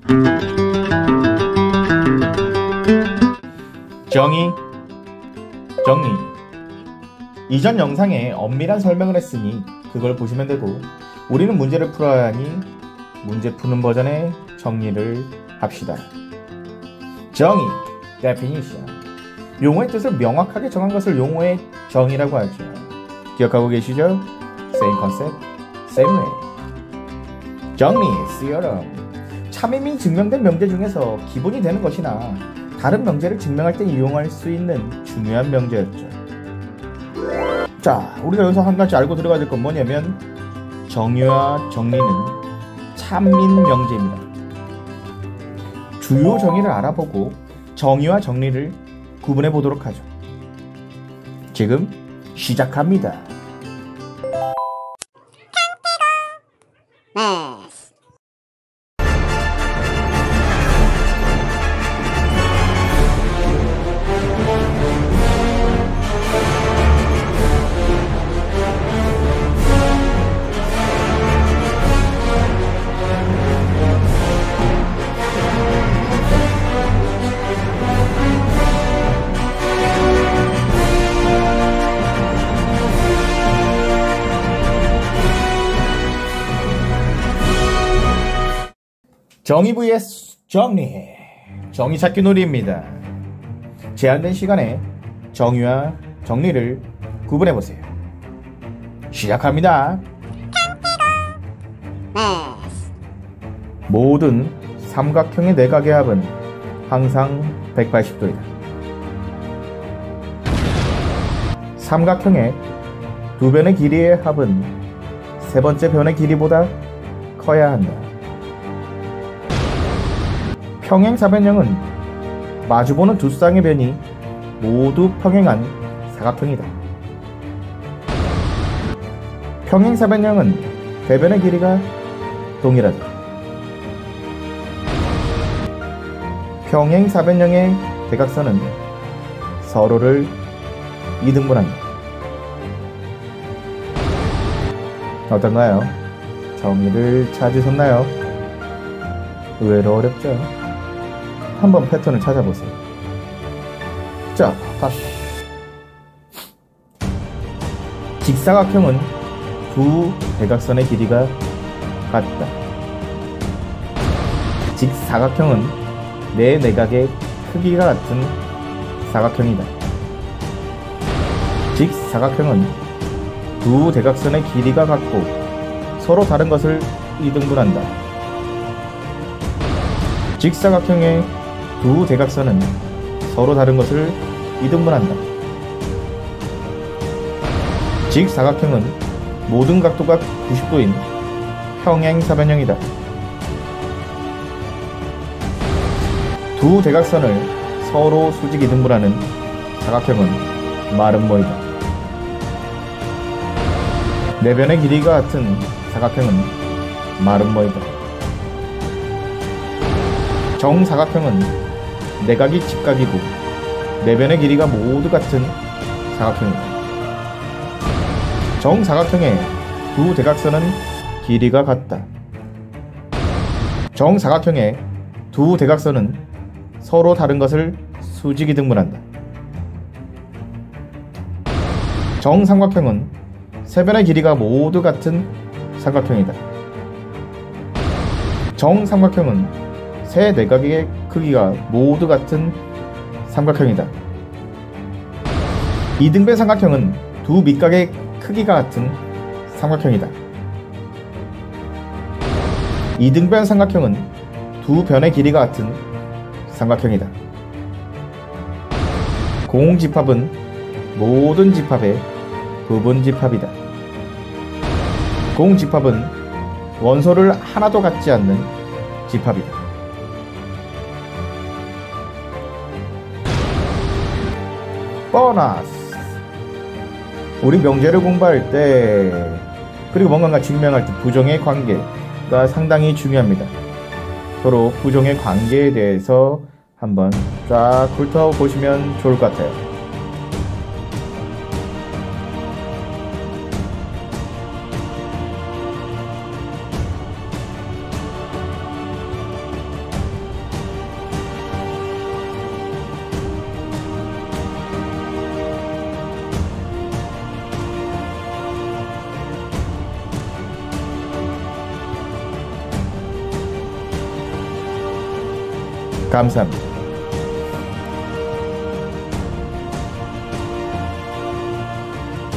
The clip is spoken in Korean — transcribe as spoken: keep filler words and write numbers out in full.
정의, 정리. 이전 영상에 엄밀한 설명을 했으니 그걸 보시면 되고, 우리는 문제를 풀어야 하니 문제 푸는 버전의 정리를 합시다. 정의, definition. 용어의 뜻을 명확하게 정한 것을 용어의 정의라고 하죠. 기억하고 계시죠? Same concept, same way. 정리, theorem. 참임이 증명된 명제 중에서 기본이 되는 것이나 다른 명제를 증명할 때 이용할 수 있는 중요한 명제였죠. 자, 우리가 여기서 한 가지 알고 들어가야 될 건 뭐냐면, 정의와 정리는 참민 명제입니다. 주요 정의를 알아보고 정의와 정리를 구분해 보도록 하죠. 지금 시작합니다. 정의 vs 정리. 정의 찾기 놀이입니다. 제한된 시간에 정의와 정리를 구분해보세요. 시작합니다. 모든 삼각형의 내각의 합은 항상 백팔십 도이다. 삼각형의 두 변의 길이의 합은 세 번째 변의 길이보다 커야 한다. 평행사변형은 마주보는 두 쌍의 변이 모두 평행한 사각형이다. 평행사변형은 대변의 길이가 동일하다. 평행사변형의 대각선은 서로를 이등분한다. 어떤가요? 정의를 찾으셨나요? 의외로 어렵죠? 한번 패턴을 찾아보세요. 자, 다시. 직사각형은 두 대각선의 길이가 같다. 직사각형은 네 내각의 크기가 같은 사각형이다. 직사각형은 두 대각선의 길이가 같고 서로 다른 것을 이등분한다. 직사각형의 두 대각선은 서로 다른 것을 이등분한다. 직사각형은 모든 각도가 구십 도인 평행사변형이다. 두 대각선을 서로 수직 이등분하는 사각형은 마른 모이다. 네 변의 길이가 같은 사각형은 마른 모이다. 정사각형은 내각이 직각이고 네 변의 길이가 모두 같은 사각형이다. 정사각형의 두 대각선은 길이가 같다. 정사각형의 두 대각선은 서로 다른 것을 수직 이등분한다. 정삼각형은 세 변의 길이가 모두 같은 삼각형이다. 정삼각형은 세 내각의 크기가 모두 같은 삼각형이다. 이등변 삼각형은 두 밑각의 크기가 같은 삼각형이다. 이등변 삼각형은 두 변의 길이가 같은 삼각형이다. 공집합은 모든 집합의 부분집합이다. 공집합은 원소를 하나도 갖지 않는 집합이다. 보너스. 우리 명제를 공부할 때, 그리고 뭔가가 증명할 때 부정의 관계가 상당히 중요합니다. 서로 부정의 관계에 대해서 한번 쫙 훑어보시면 좋을 것 같아요. 감사합니다.